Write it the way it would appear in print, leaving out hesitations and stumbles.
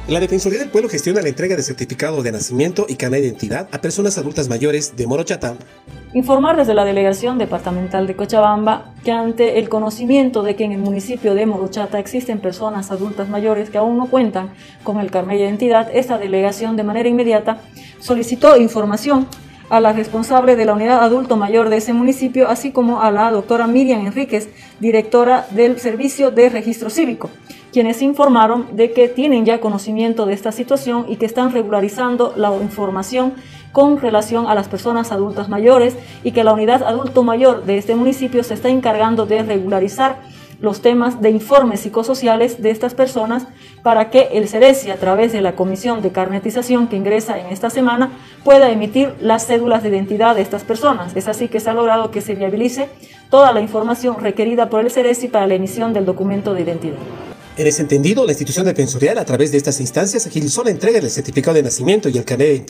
La Defensoría del Pueblo gestiona la entrega de certificado de nacimiento y carnet de identidad a personas adultas mayores de Morochata. Informar desde la Delegación Departamental de Cochabamba que ante el conocimiento de que en el municipio de Morochata existen personas adultas mayores que aún no cuentan con el carnet de identidad, esta delegación de manera inmediata solicitó información a la responsable de la unidad adulto mayor de ese municipio, así como a la doctora Miriam Enríquez, directora del Servicio de Registro Cívico, quienes informaron de que tienen ya conocimiento de esta situación y que están regularizando la información con relación a las personas adultas mayores y que la unidad adulto mayor de este municipio se está encargando de regularizar los temas de informes psicosociales de estas personas para que el CERESI, a través de la comisión de carnetización que ingresa en esta semana, pueda emitir las cédulas de identidad de estas personas. Es así que se ha logrado que se viabilice toda la información requerida por el CERESI para la emisión del documento de identidad. En ese entendido, la institución defensorial, a través de estas instancias, agilizó la entrega del certificado de nacimiento y el carnet